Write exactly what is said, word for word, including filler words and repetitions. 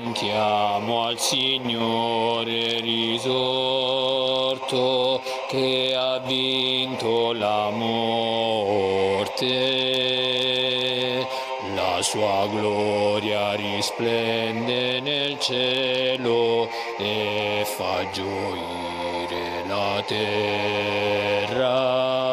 cantiamo al Signore risorto che ha vinto la morte. La sua gloria risplende nel cielo e fa gioire la terra.